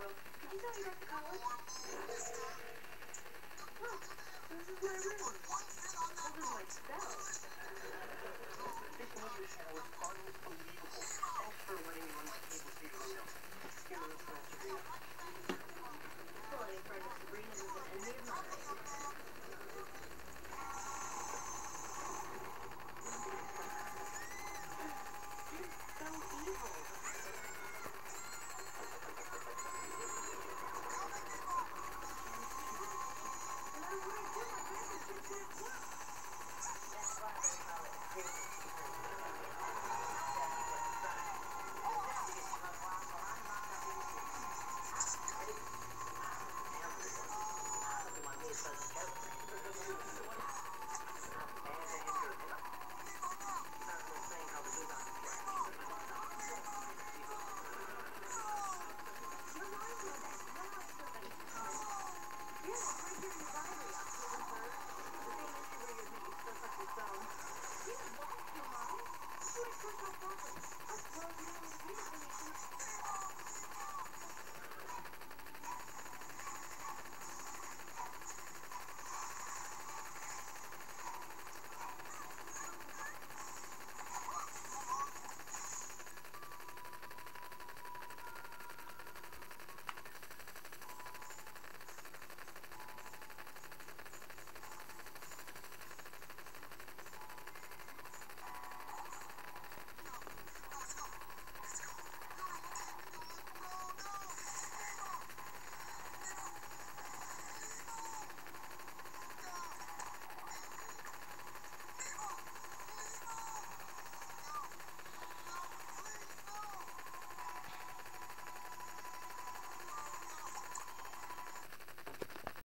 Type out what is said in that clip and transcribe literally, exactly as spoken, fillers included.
world. Did you tell me about the college? Look, this is my room. This is my spell. This movie channel is unbelievable. Thanks for letting me run my cable T V show. You're a real friend, Sabrina. Well, any friend of Sabrina's is an enemy of mine. She's so evil. That's why they call it crazy. Okay.